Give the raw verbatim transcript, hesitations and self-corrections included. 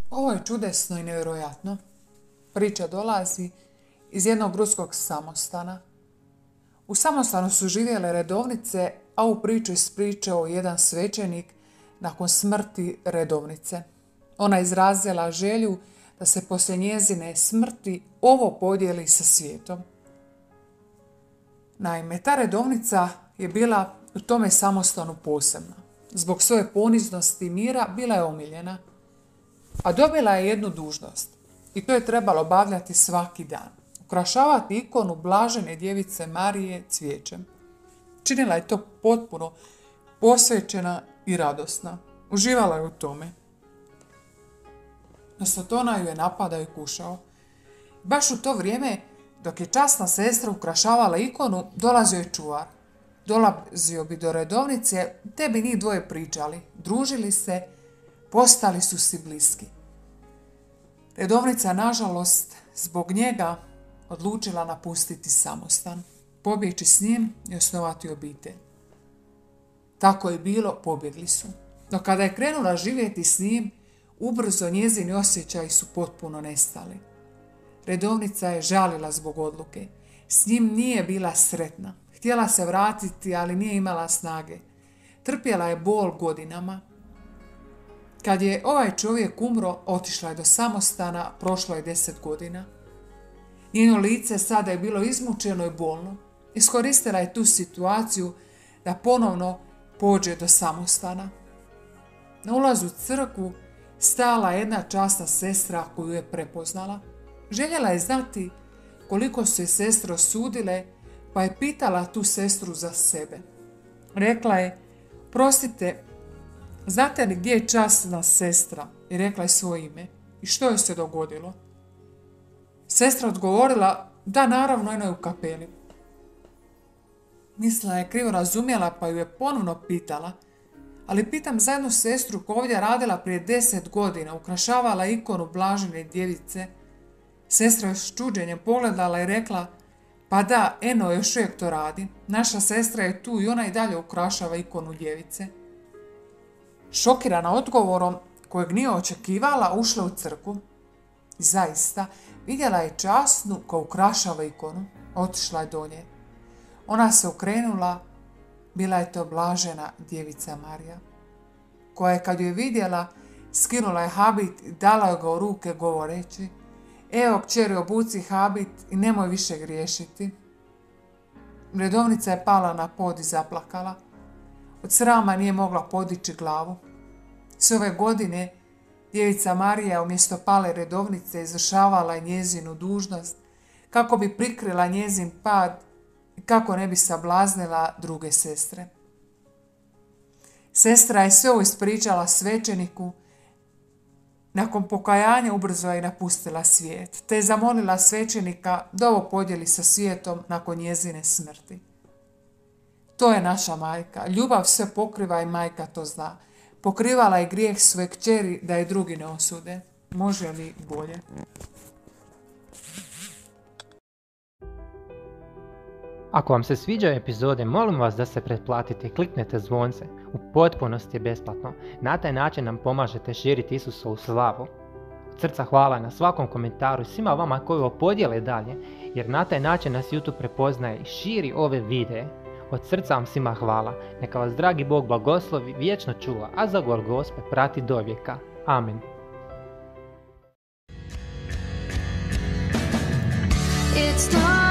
Ovo je čudesno i nevjerojatno. Priča dolazi iz jednog ruskog samostana. U samostanu su živjele redovnice, a u priču ispričao jedan svećenik nakon smrti redovnice. Ona izrazila želju da se poslije njezine smrti ovo podijeli sa svijetom. Naime, ta redovnica je bila u tome samostanu posebna. Zbog svoje poniznosti i mira bila je omiljena, a dobila je jednu dužnost i to je trebalo obavljati svaki dan. Ukrašavati ikonu blažene djevice Marije cvijećem. Činila je to potpuno posvećena i radosna. Uživala je u tome. No Sotona ju je napadao i kušao. Baš u to vrijeme, dok je časna sestra ukrašavala ikonu, dolazio je čuvar. Dolazio bi do redovnice, te bi njih dvoje pričali, družili se, postali su si bliski. Redovnica, nažalost, zbog njega odlučila napustiti samostan, pobjeći s njim i osnovati obitelj. Tako je bilo, pobjegli su. No kada je krenula živjeti s njim, ubrzo njezini osjećaji su potpuno nestali. Redovnica je žalila zbog odluke. S njim nije bila sretna. Htjela se vratiti, ali nije imala snage. Trpjela je bol godinama. Kad je ovaj čovjek umro, otišla je do samostana, prošlo je deset godina. Njeno lice sada je bilo izmučeno i bolno. Iskoristila je tu situaciju da ponovno pođe do samostana. Na ulazu u crkvu stala jedna časna sestra koju je prepoznala. Željela je znati koliko su je sestre osudile, pa je pitala tu sestru za sebe. Rekla je, prostite, znate li gdje je časna sestra? I rekla je svoje ime. I što joj se dogodilo? Sestra odgovorila, da, naravno, ona je u kapeli. Mislila je krivo razumjela, pa ju je ponovno pitala, ali pitam za jednu sestru koja ovdje radila prije deset godina, ukrašavala ikonu blažene djevice. Sestra je s čuđenjem pogledala i rekla, pa da, eno, još uvijek to radi. Naša sestra je tu i ona i dalje ukrašava ikonu djevice. Šokirana odgovorom, kojeg nije očekivala, ušla u crkvu. I zaista, vidjela je časnu koja ukrašava ikonu. Otišla je do nje. Ona se okrenula, bila je to blažena djevica Marija, koja je kad ju je vidjela, skinula je habit i dala joj ga u ruke govoreći, evo kćeri, obuci habit i nemoj više griješiti. Redovnica je pala na pod i zaplakala. Od srama nije mogla podići glavu. Sve ove godine djevica Marija umjesto pale redovnice izvršavala je njezinu dužnost kako bi prikrila njezin pad i kako ne bi sablaznila druge sestre. Sestra je sve ovo ispričala svećeniku. Nakon pokajanja ubrzo je napustila svijet, te je zamolila svećenika da ovo podijeli sa svijetom nakon njezine smrti. To je naša majka. Ljubav sve pokriva i majka to zna. Pokrivala je grijeh svoje kćeri da je drugi ne osude. Može li bolje? Ako vam se sviđaju epizode, molim vas da se pretplatite i kliknete zvonce. U potpunosti je besplatno. Na taj način nam pomažete širiti Isusovu slavu. Od srca hvala na svakom komentaru i svima vama koji ovo podijele dalje, jer na taj način nas YouTube prepoznaje i širi ove videe. Od srca vam svima hvala. Neka vas dragi Bog blagoslovi, vječno čuva, a za Golgospe prati do vijeka. Amen. It's time.